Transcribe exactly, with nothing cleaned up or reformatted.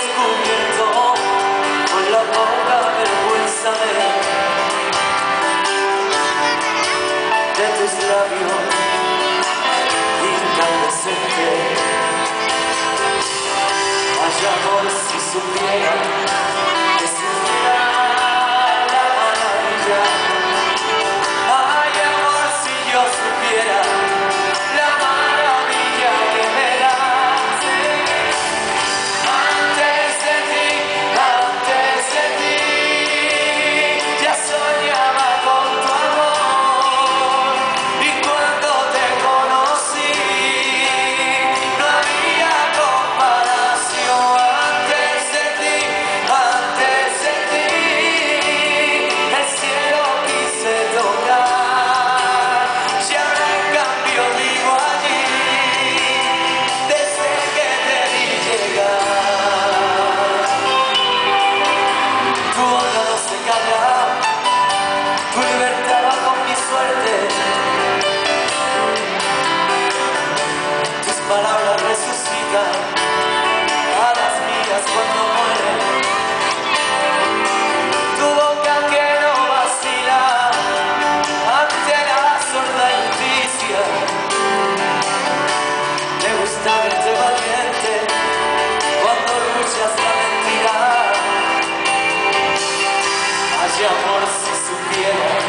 descubierto con la poca vergüenza de, de tus labios incandescentes. Ay, amor, si supiera que supiera la maravilla. Ay, amor, si yo supiera la maravilla que me das. Antes de ti, antes de ti, ya soñaba con tu amor. Y cuando te conocí, no había comparación. Antes de ti, antes de ti, el cielo quise tocar. Y ahora en cambio vivo allí, desde que te vi llegar. Tu boca no se calla, tu libertad va con mi suerte. Tus palabras resucitan a las mías cuando mueren. Tu boca que no vacila ante la sorda noticia. Me gusta verte valiente cuando luchas la mentira. Ay, amor, si supiera